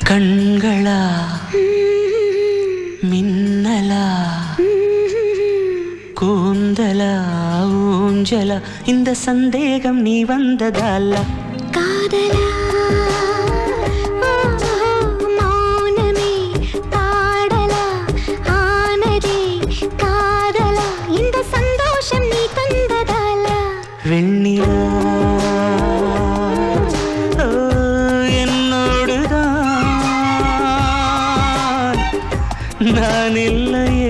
கண்களா மின்னலா கூந்தலா ஊஞ்சலா இந்த சந்தேகம் நீ வந்ததால காதலா மௌனமே பாடலா ஆனதே காதலா இந்த சந்தோஷம் நீ தந்ததால வெண்ணிலா நான் இல்லையே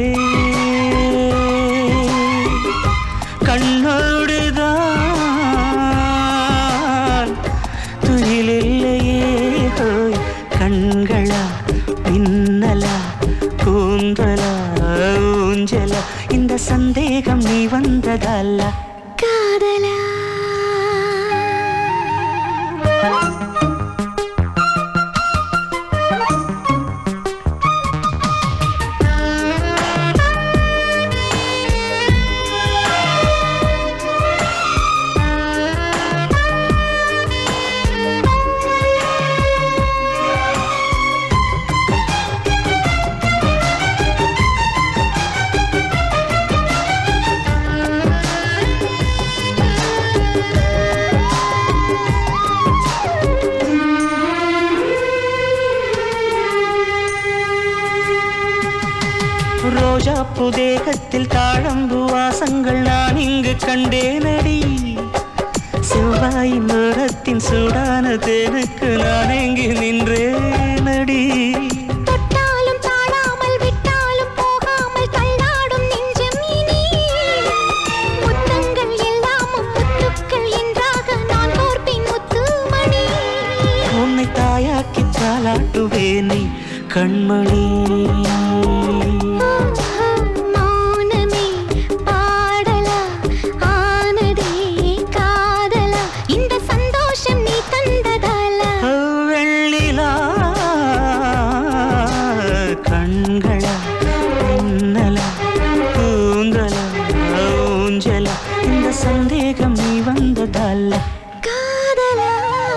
கண்ணோடுதான் துயிலில்லையே கண்களா மின்னலா கூந்தலா ஊஞ்சலா இந்த சந்தேகம் நீ வந்ததல்ல காதலா ரோஜா புதேகத்தில் தாழம்பு வாசங்கள் நான் இங்கு கண்டேனடி செவ்வாயின் மரத்தின் சூடான தேனுக்கு நான் எங்கு நின்றேனடி தொட்டாலும் தாழாமல் விட்டாலும் போகாமல் தள்ளாடும் நெஞ்சம் இனி முத்தங்கள் எல்லாமும் முத்துக்கள் என்றாக நான் கோர்ப்பின் முத்துமணி உன்னை தாயாக்கி தாளாட்டுவேனே கண்மணி மௌனமே பாடலா ஆனதே காதலா இந்த சந்தோஷம் நீ தந்ததால வெள்ளிலா கண்களா மின்னலா கூந்தலா ஊஞ்சலா இந்த சந்தேகம் நீ வந்ததால காதலா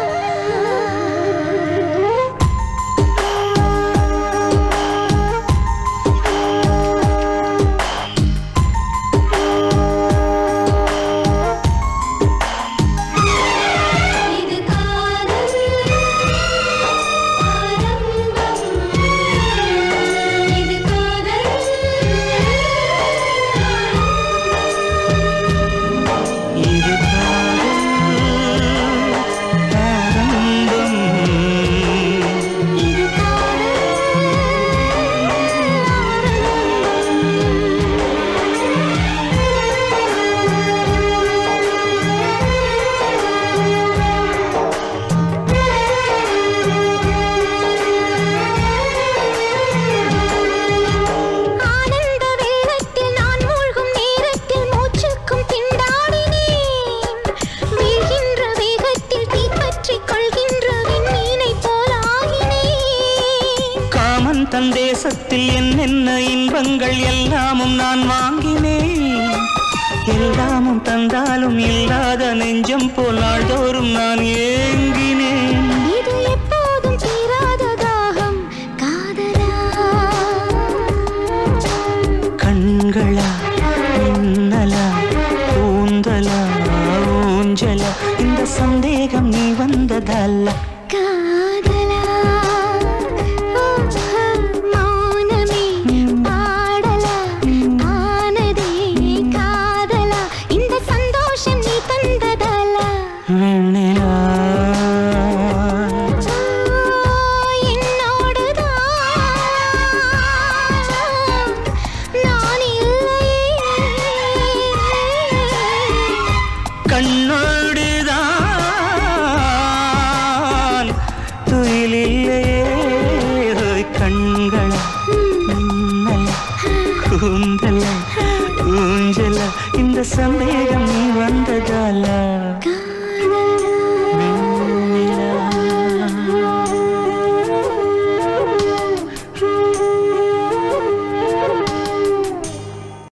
தன் தேசத்தில் என்னென்ன இன்பங்கள் எல்லாமும் நான் வாங்கினேன் எல்லாமும் தந்தாலும் இல்லாத நெஞ்சம் போல் நாள்தோறும் நான் ஏங்கினேன் இது எப்போதும் தீராத தாகம் காதலா கண்களா மின்னலா கூந்தலா ஊஞ்சலா இந்த சந்தேகம் நீ வந்ததல்ல காதலா மௌனமே பாடலா ஆனதே காதலா இந்த சந்தோஷம் நீ தந்ததால வெண்ணிலா என்னோடுதான் நான் இல்லையே கண்ணோடுதான் துயிலில்லையே கண்களா மின்னலா கூந்தலா ஊஞ்சலா இந்த சந்தேகம் நீ வந்ததால